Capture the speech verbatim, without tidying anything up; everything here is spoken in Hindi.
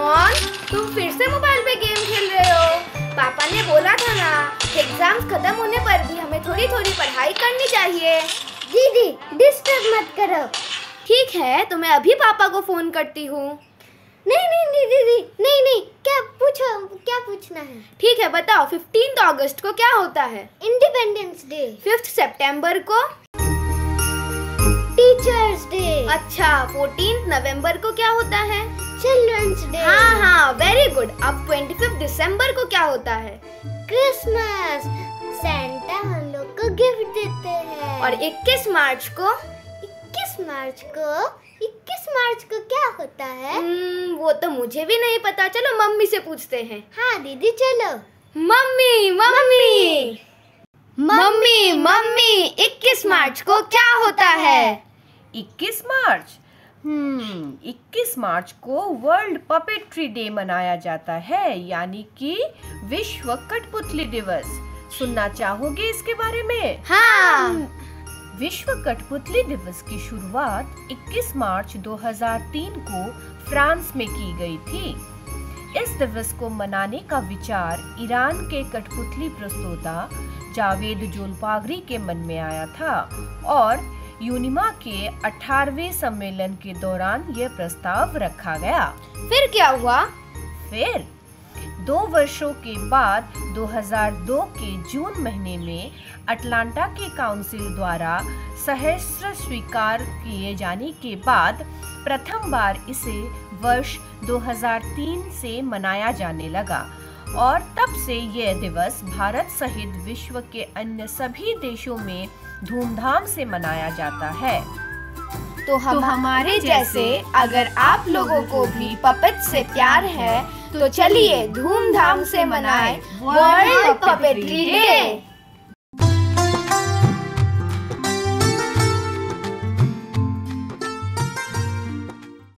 कमॉन, तुम फिर से मोबाइल पे गेम खेल रहे हो। पापा ने बोला था ना, एग्जाम्स खत्म होने पर भी हमें थोड़ी थोड़ी पढ़ाई करनी चाहिए। दीदी डिस्टर्ब मत करो। ठीक है, तो मैं अभी पापा को फोन करती हूँ। नहीं नहीं नहीं दीदी, नहीं नहीं, क्या पूछो, क्या पूछना है? ठीक है, बताओ फिफ्टींथ अगस्त को क्या होता है? Independence day. फिफ्थ सितंबर को? Teachers day. अच्छा, फोर्टीन्थ नवंबर को क्या होता है? Children's day. हाँ हाँ, वेरी गुड। अब ट्वेंटी फिफ्थ दिसंबर को क्या होता है? क्रिसमस। सैंटा हम लोग को गिफ्ट देते हैं। और इक्कीस मार्च को? इक्कीस मार्च को इक्कीस मार्च को क्या होता है? hmm, वो तो मुझे भी नहीं पता। चलो मम्मी से पूछते हैं। हाँ दीदी चलो। मम्मी मम्मी मम्मी मम्मी इक्कीस मार्च को क्या होता है? इक्कीस मार्च हम्म इक्कीस मार्च को वर्ल्ड पपेट्री डे मनाया जाता है, यानी कि विश्व कठपुतली दिवस। सुनना चाहोगे इसके बारे में? हाँ। विश्व कठपुतली दिवस की शुरुआत इक्कीस मार्च दो हज़ार तीन को फ्रांस में की गई थी। इस दिवस को मनाने का विचार ईरान के कठपुतली प्रस्तोता जावेद जोल्पागरी के मन में आया था और यूनिमा के अठारहवें सम्मेलन के दौरान यह प्रस्ताव रखा गया। फिर क्या हुआ? फिर दो वर्षों के बाद दो हज़ार दो के जून महीने में अटलांटा के काउंसिल द्वारा सहर्ष स्वीकार किए जाने के बाद प्रथम बार इसे वर्ष दो हज़ार तीन से मनाया जाने लगा और तब से यह दिवस भारत सहित विश्व के अन्य सभी देशों में धूमधाम से मनाया जाता है। तो, हम, तो हमारे जैसे अगर आप लोगों को भी पपेट से प्यार है तो चलिए धूमधाम से मनाएं वर्ल्ड पपेट्री डे।